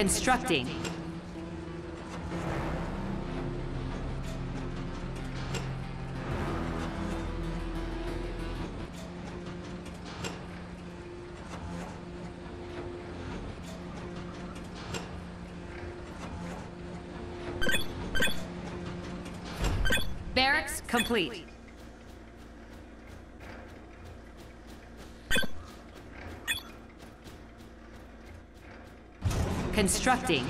Constructing. Barracks complete. Constructing.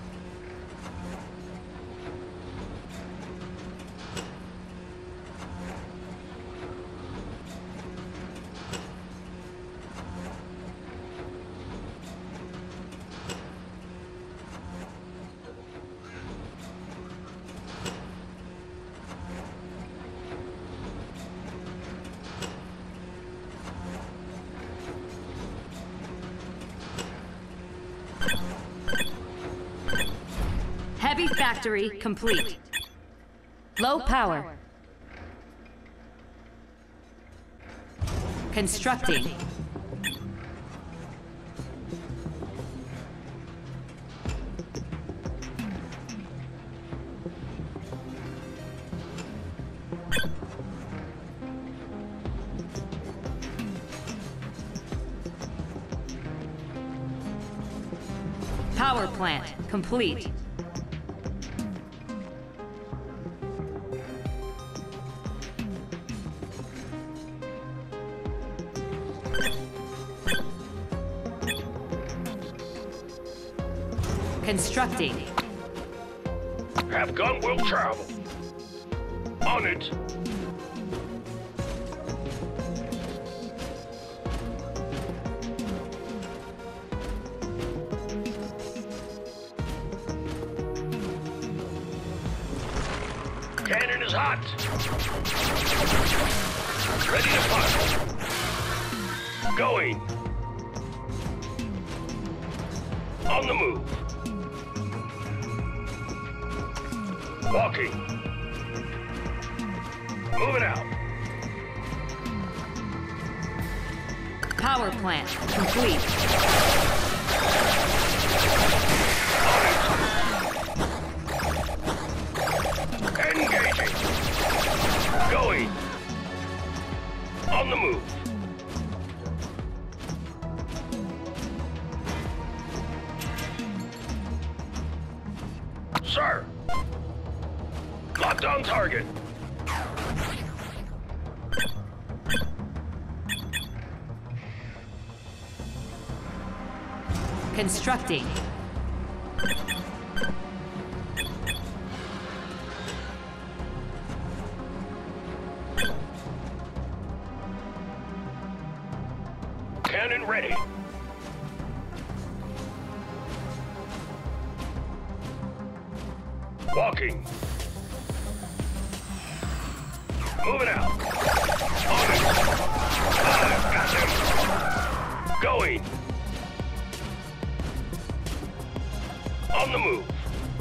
Heavy factory complete. Low power. Constructing. Power plant complete. Constructing. Have gun will travel. On it. Cannon is hot. Ready to fire. Going. On the move. Walking. Moving out. Power plant complete. Engaging. Going. On the move. Sir. Locked on target. Constructing. Cannon ready. Walking. Moving out. On it. I've got him. Going. On the move.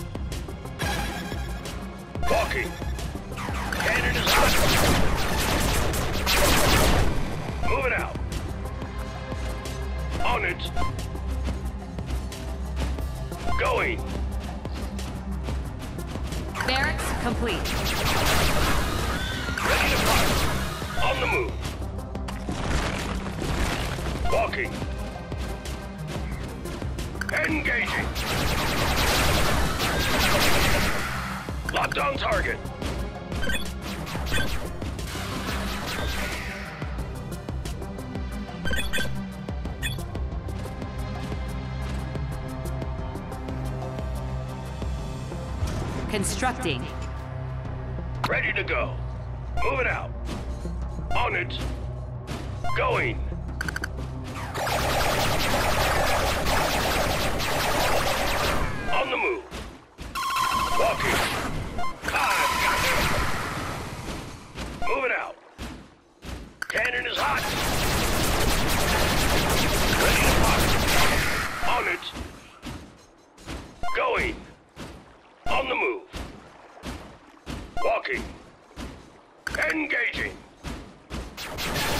Walking. Cannon is hot. Moving out. On it. Going. Barracks complete. Ready to fire. On the move. Walking. Engaging. Locked on target. Constructing. Ready to go. Moving out. On it. Going. On the move. Walking. I've got him. Moving out. Cannon is hot. Ready to fire. On it. Going. On the move. Walking. Engaging.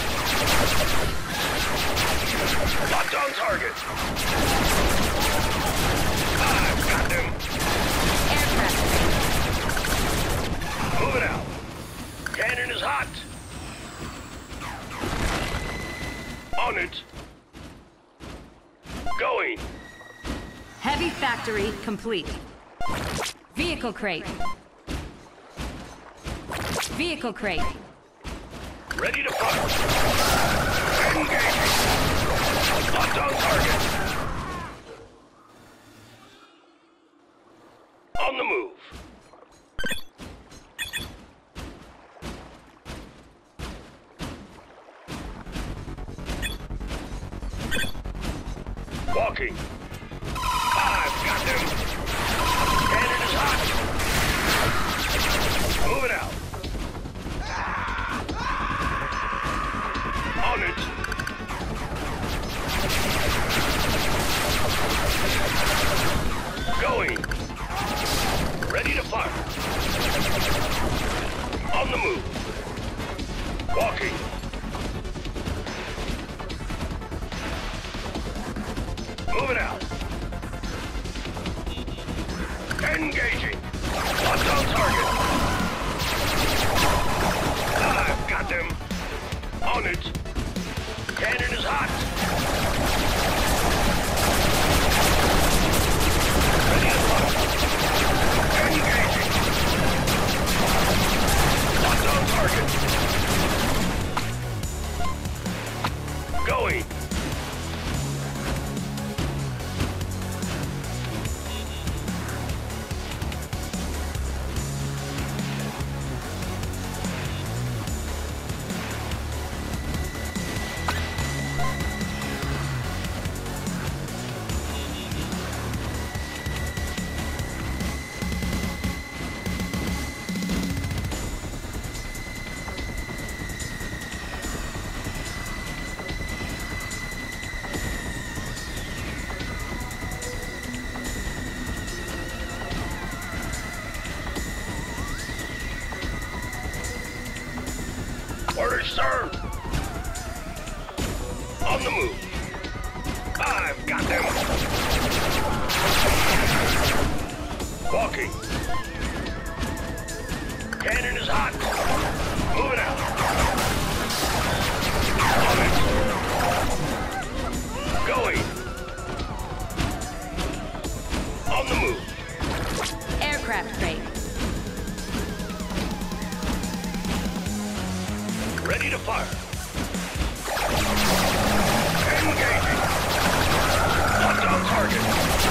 Locked on target. I've got them. Aircraft crate. Moving out. Cannon is hot. On it. Going. Heavy factory complete. Vehicle crate. Vehicle crate. Ready to fire. Engaging. Locked on target. On the move. Walking. I've got them. Cannon is hot. Moving out. On it. Going. Ready to fire. On the move. Walking. Moving out. Engaging. Locked on target. I've got them. On it. Cannon is hot. Ready to fire. Engaging. Locked on target. Going. Orders, sir. On the move. I've got them. Walking. Cannon is hot. Moving out. On it. Going. On the move. Aircraft crate. Ready to fire. Engaging. Locked on target.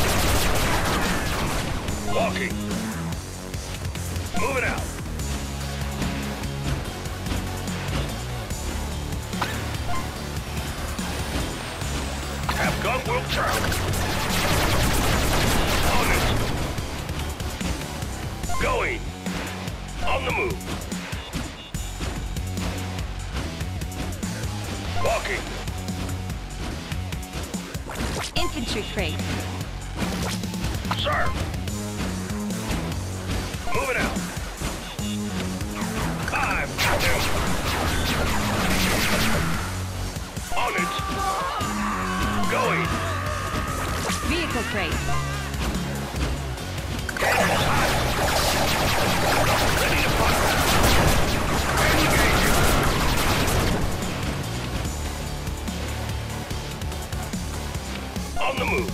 Walking. Moving out. Have gun will turn. On it. Going. On the move. Walking. Infantry crate. Sir. Moving out. I've got them. On it. Going. Vehicle crate. Cannon is hot. Ready to fire. Engaging. On the move.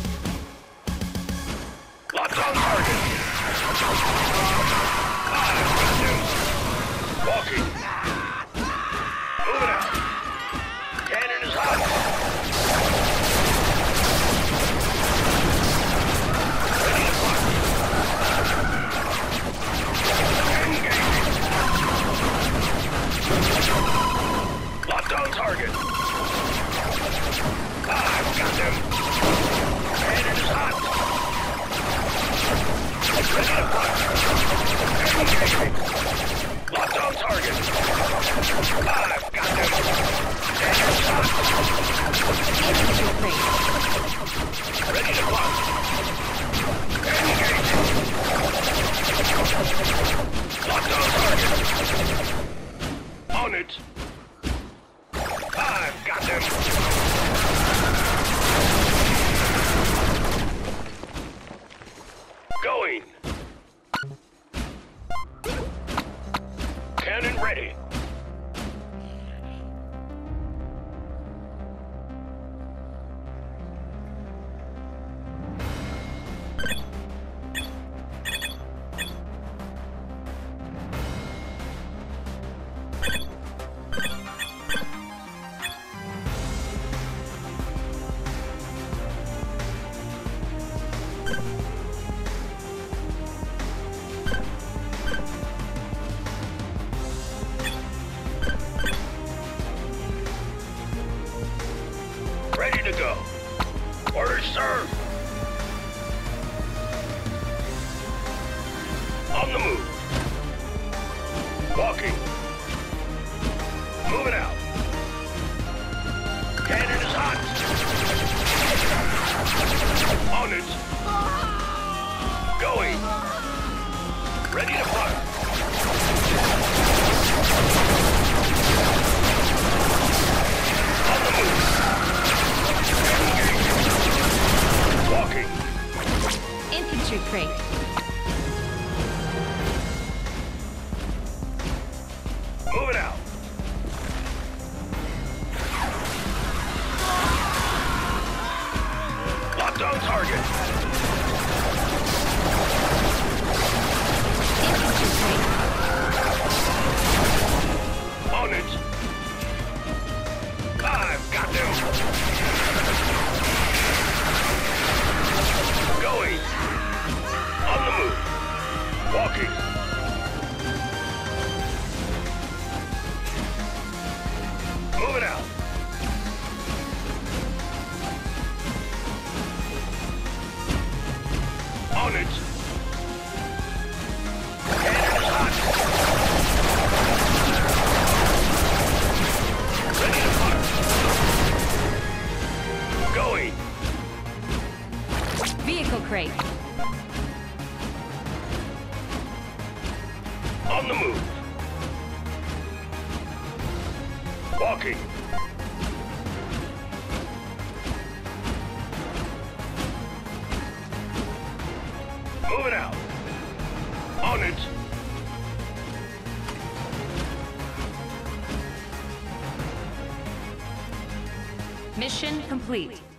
Locked on target. I've got them. Walking. Moving out. Cannon is hot. Ready to fire. Engaging. Locked on target. I've got them. Cannon is hot. Ready to fire. Engaging. Locked on target. I've got them. Cannon is hot. Infantry crate. Ready to fire. Engaging. Locked on target. On it. I've got them. Ready to go. Orders, sir. On the move. Walking. Moving out. Cannon is hot. On it. Going. Ready to fire. On the move. Engage. Walking. Infantry crate. Moving out. Locked on target. Infantry crate. On it. I've got them. Going. On the move. Walking. Moving out. On it. Cannon is hot. Ready to fire. Going. Vehicle crate. On the move. Walking. Moving out. On it. Mission complete.